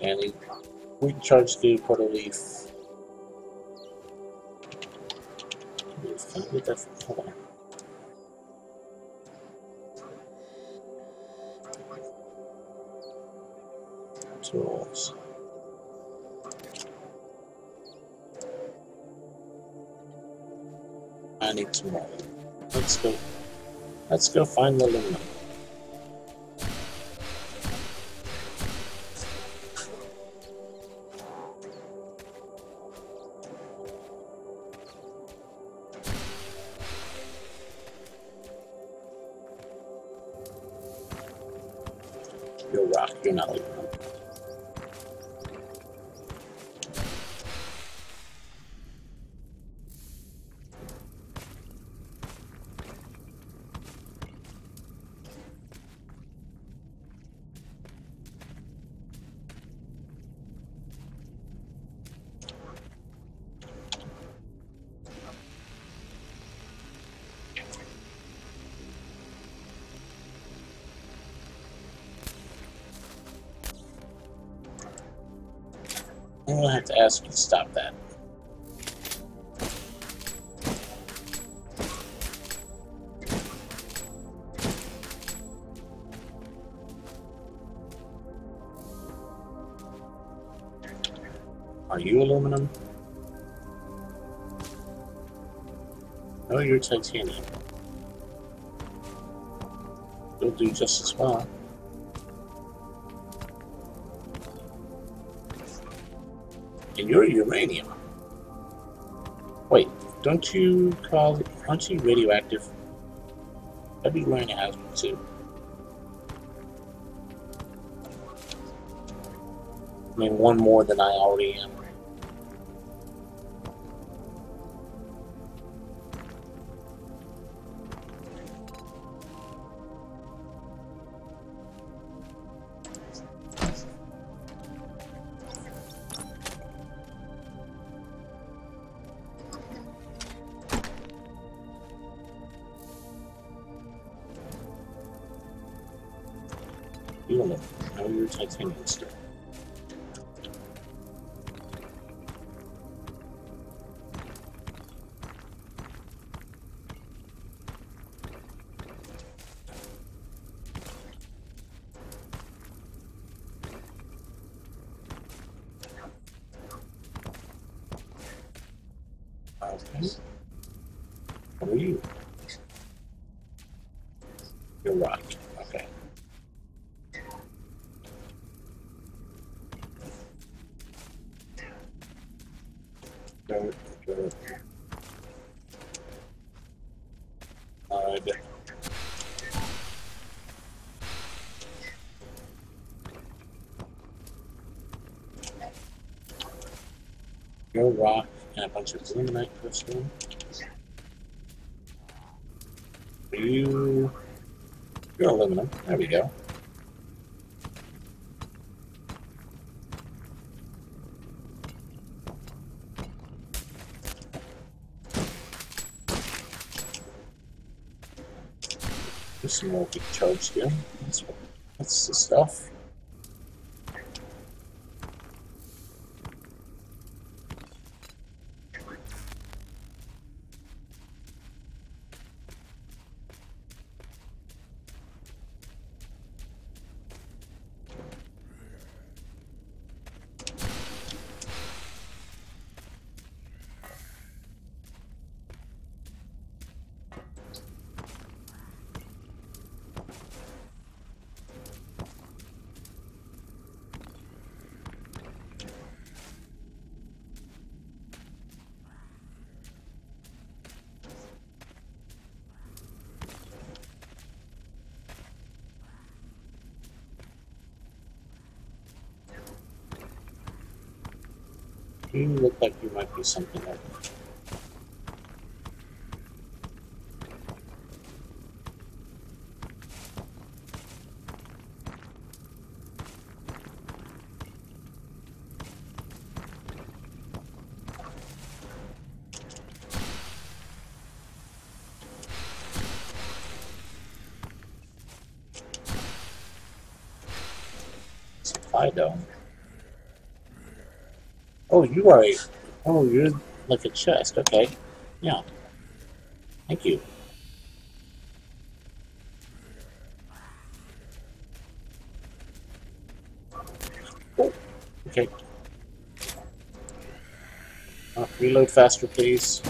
And a quick charge to Portal Leaf. Can I get that from, hold on. Tools. I need some more. Let's go. Let's go find the aluminum. You're rock. You're not aluminum. I'm gonna have to ask you to stop that. Are you aluminum? No, you're titanium. You'll do just as well. And you're uranium. Wait, aren't you radioactive? I'd be wearing a hazmat too. I mean, one more than I already am. You don't know. Now you're titanium still. Okay. What are you? You're rock. Okay. Good. Alright. You're rock and a bunch of illuminite crystal. You're aluminum. There we go. There's some more big charge here. That's the stuff. You look like you might be something like that. Supply dome. Oh, you are a... Oh, you're like a chest. Okay. Yeah. Thank you. Oh, okay. Reload faster, please.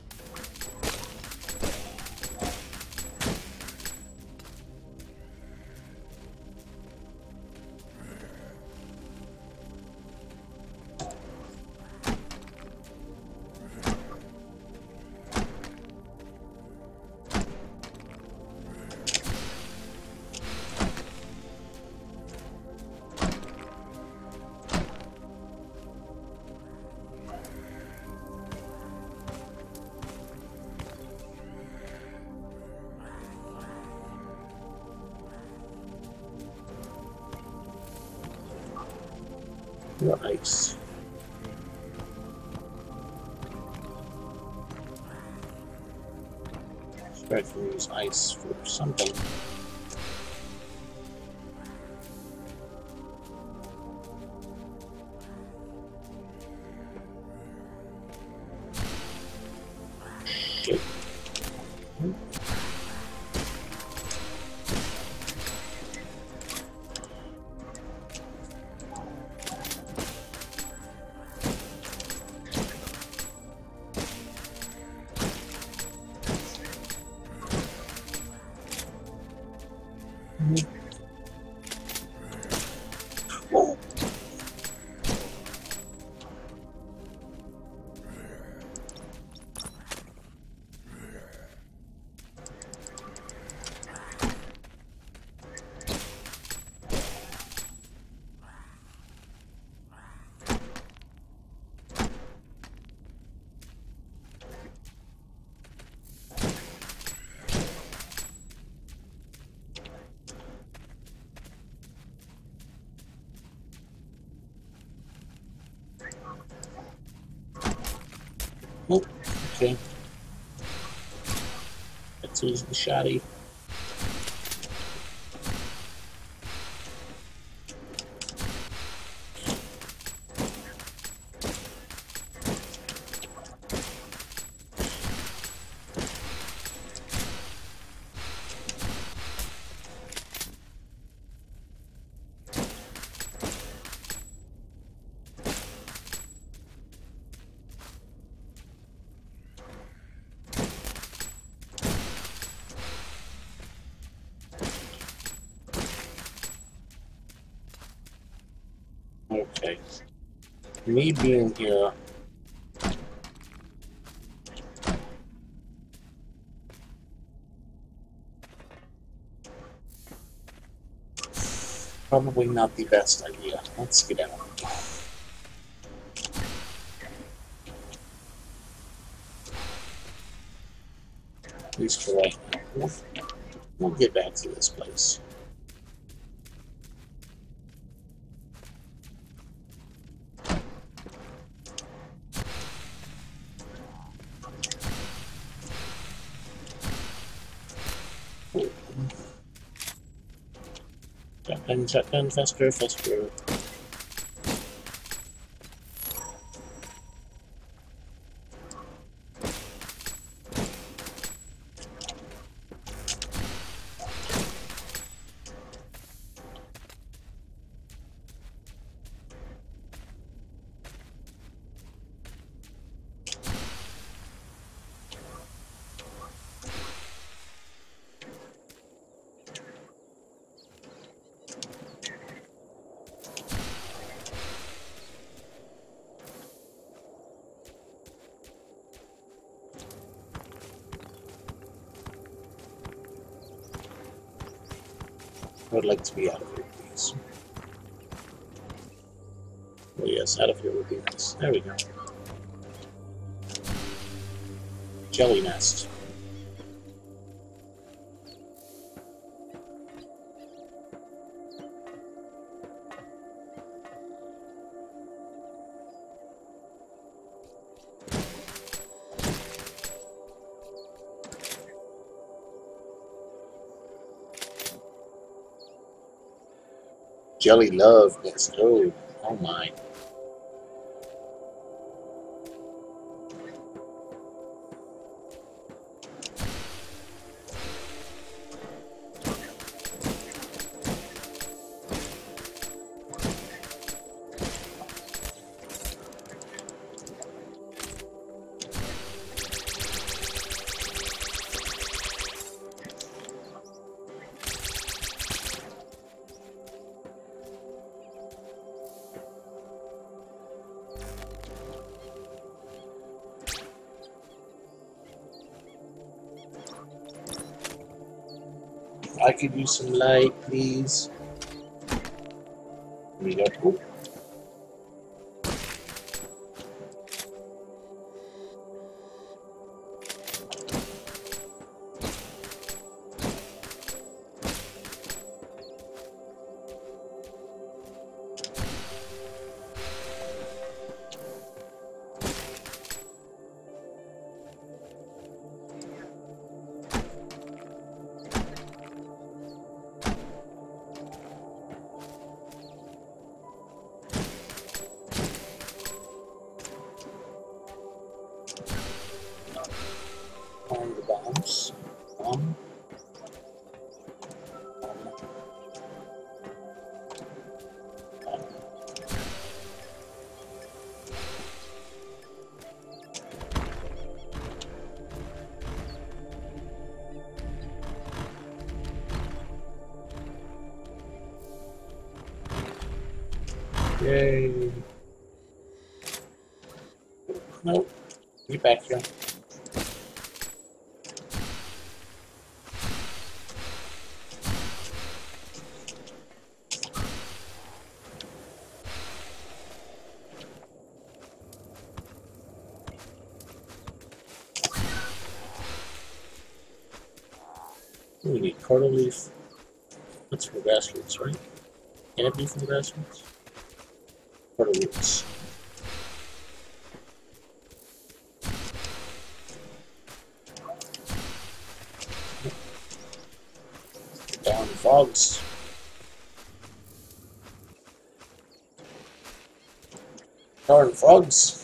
Nice. Try to use ice for something. Shit. Oh. Oh, okay. Let's use the shotty. Okay. Me being here. Probably not the best idea. Let's get out. At least for right now. We'll get back to this place. Shotgun, faster, faster. I would like to be out of here, please. Oh yes, out of here would be nice. There we go. Jelly nest. Jelly love nest. Oh, oh my. I could use some light, please. Here we go. On the bombs. Yay. Nope. Get back here. We need Carter Leaf. That's for grassroots, right? Can it be from grassroots? Carter Roots. Down frogs. Darn frogs.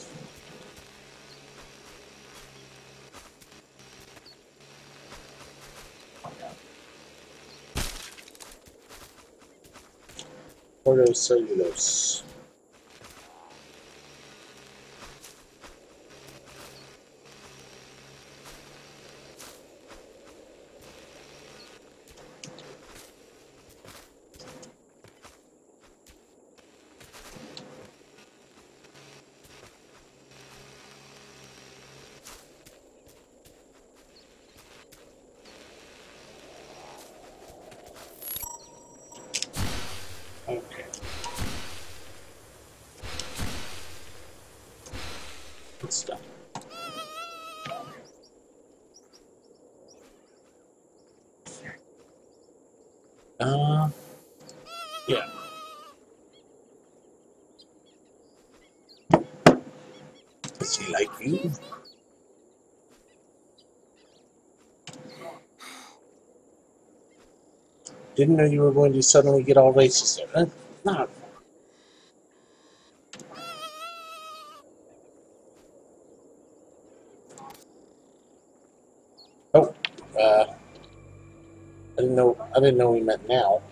Cellulose. Okay. It's done. Yeah. Does he like you? Didn't know you were going to suddenly get all racist there, huh? No. Oh, I didn't know he meant now.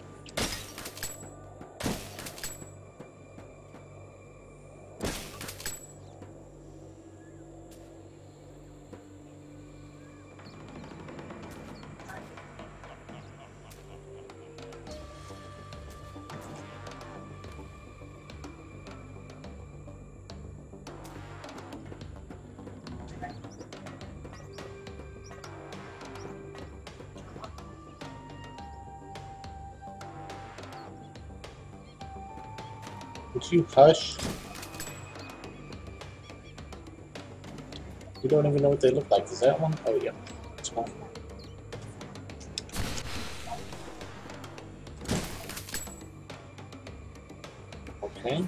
Would you hush? We don't even know what they look like. Is that one? Oh yeah, that's one. Okay.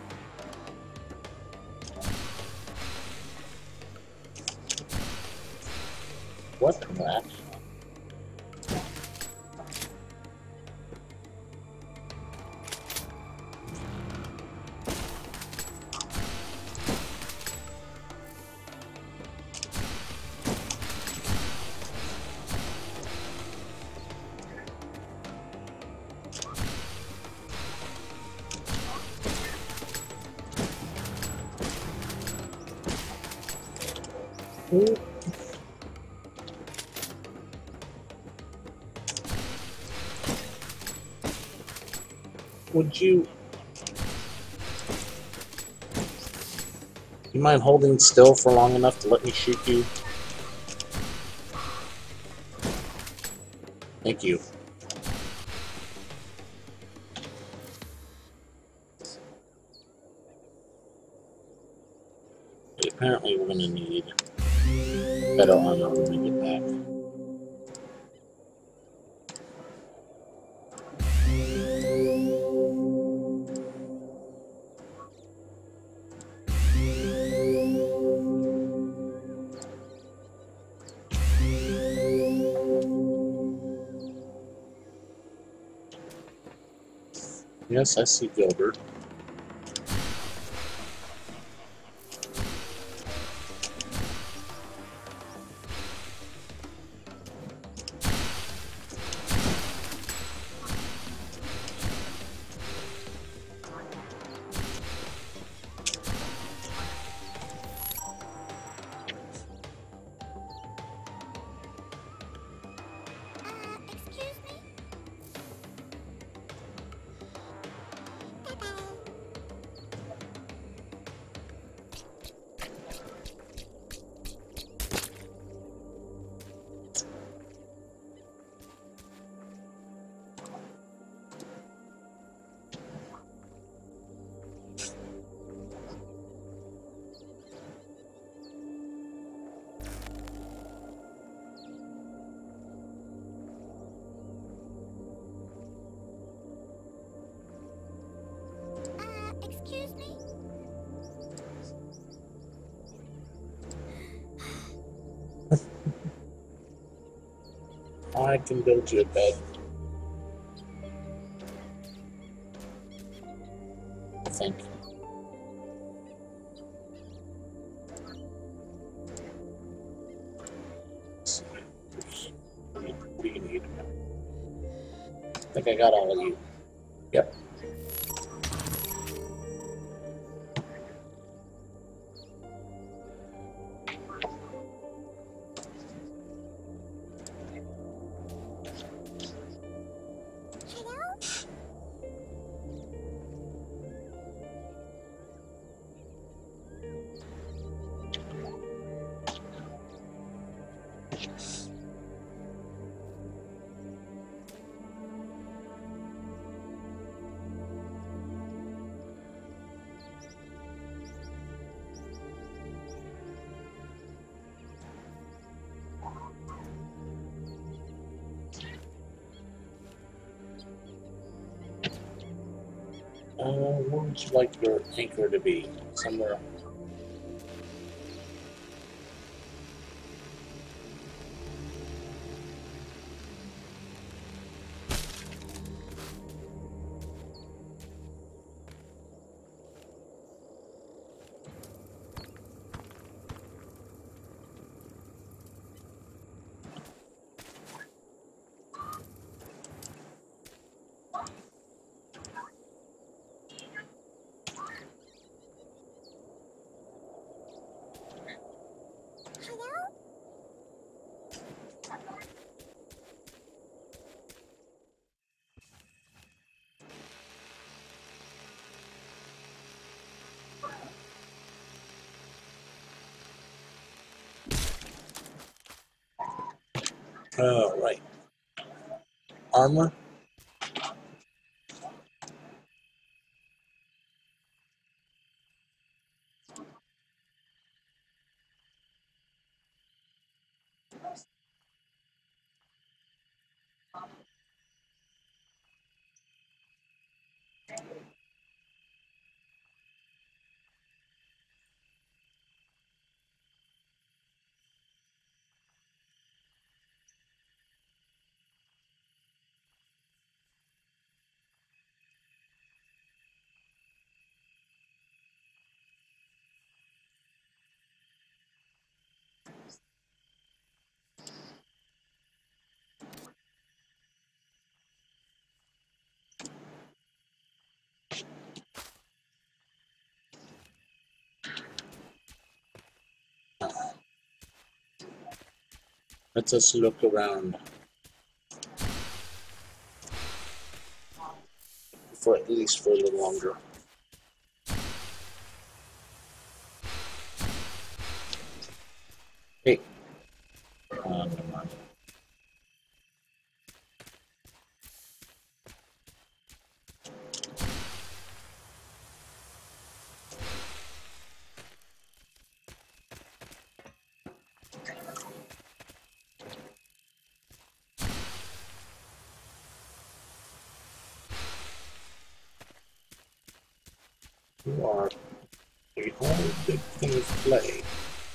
What the heck? Would you mind holding still for long enough to let me shoot you? Thank you. apparently we're gonna need better armor when we get back. Yes, I see Gilbert. Excuse me? Excuse me? I can build you a bed. I think. What do you need? I think I got all of you. Yep. Hello? Where would you like your anchor to be? Somewhere. Hello? Right. Armor? Let us look around for at least for a little longer. Hey. Never mind. You are a whole big thing of clay.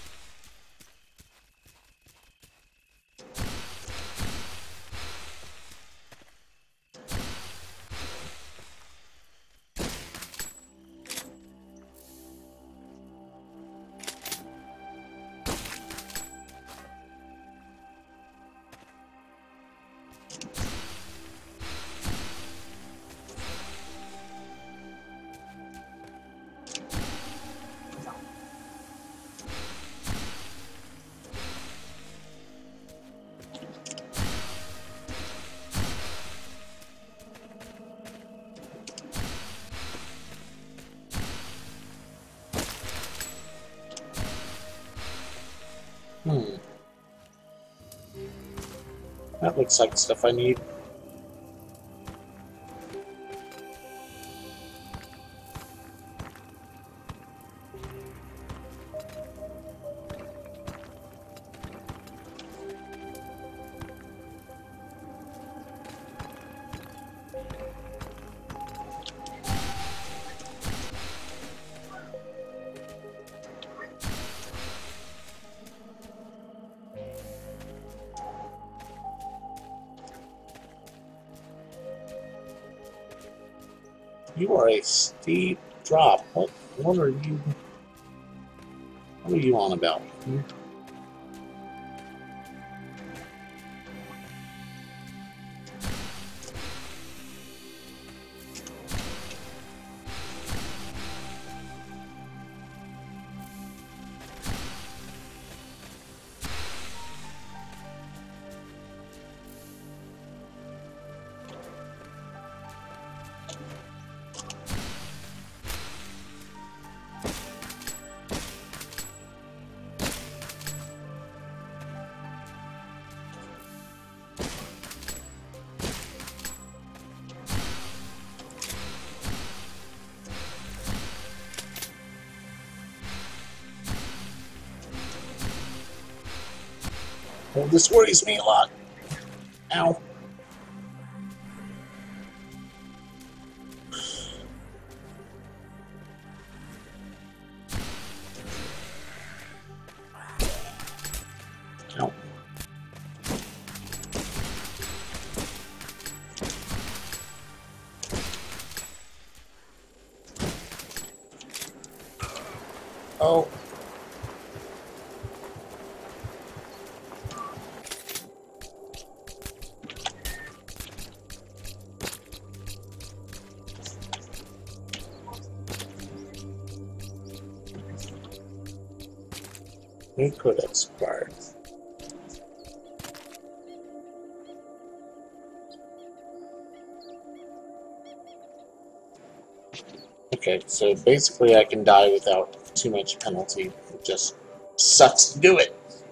That looks like stuff I need. You are a steep drop. What are you? What are you on about? Well, this worries me a lot. Ow. Ow. Oh. We could expired. Okay, so basically I can die without too much penalty. It just sucks to do it.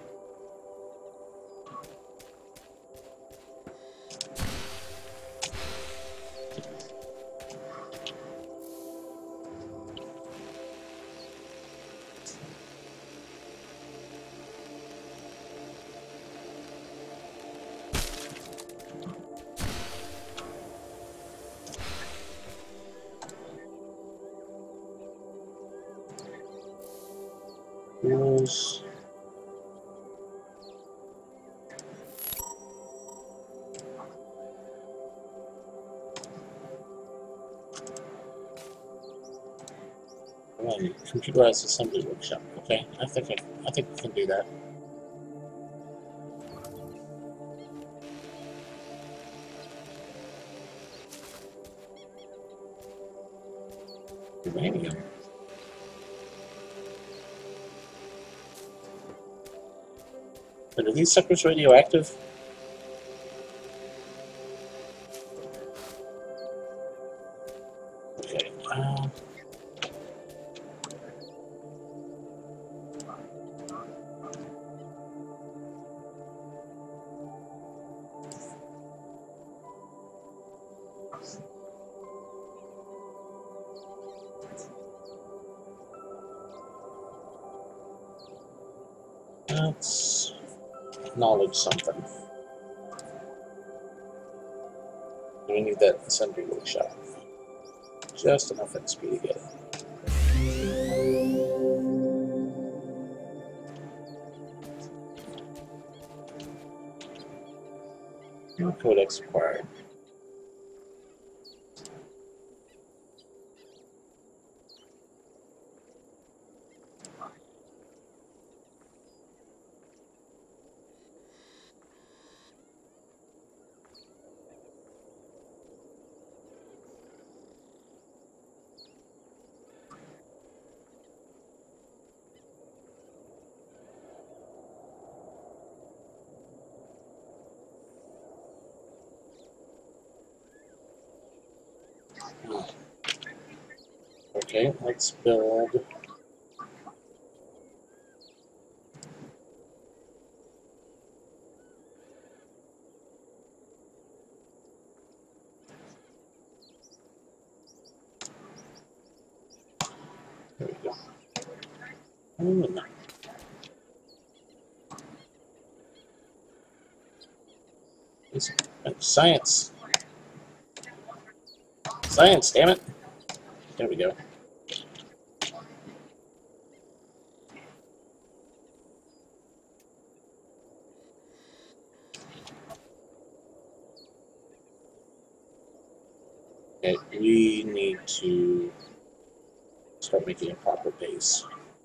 Rules. Computerized assembly workshop. Okay, I think we can do that. Uranium. But are these suckers radioactive? Okay. Let's acknowledge something. We need that assembly workshop. Just enough XP to get it. No codex required. Okay, let's build. There we go. Oh, no. Science. Science, damn it. There we go. Okay, we need to start making a proper base.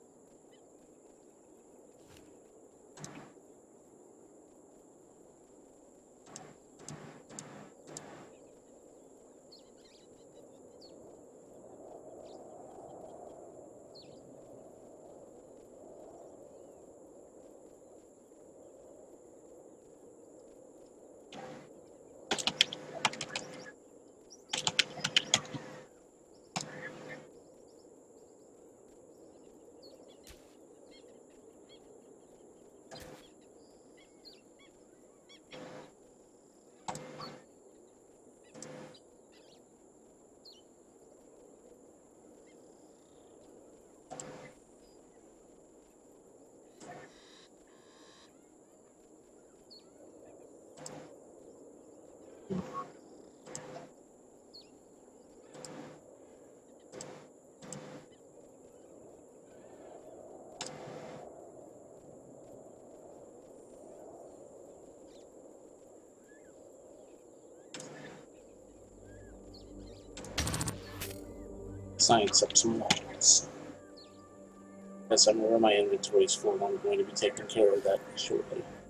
Science up some walls. Yes, I know where my inventory is full. I'm going to be taking care of that shortly.